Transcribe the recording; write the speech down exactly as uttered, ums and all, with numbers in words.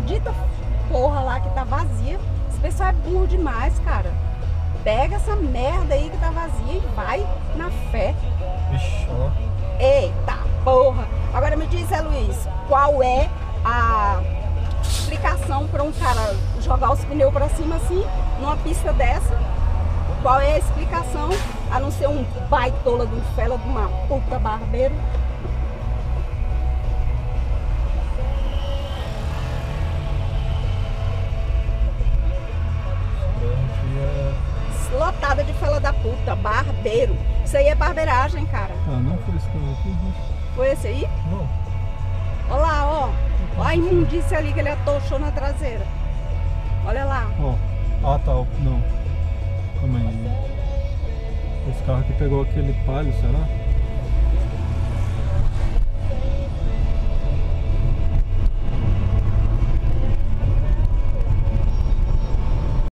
maldita porra lá que tá vazia. Esse pessoal é burro demais, cara. Pega essa merda aí que tá vazia e vai na fé. Ixi, ó. Eita porra. Agora me diz, Zé Luiz, qual é a explicação para um cara jogar os pneus pra cima assim, numa pista dessa? Qual é a explicação, a não ser um baitola de um fela de uma puta barbeiro? Lotada de fela da puta, barbeiro. Isso aí é barbeiragem, cara. Ah, não foi esse carro aqui? Não. Foi esse aí? Não. Olha lá, ó. Olha a imundícia ali que ele atochou na traseira. Olha lá. Ó. Ah, tá. Não. Calma aí. Esse carro aqui pegou aquele palio, será?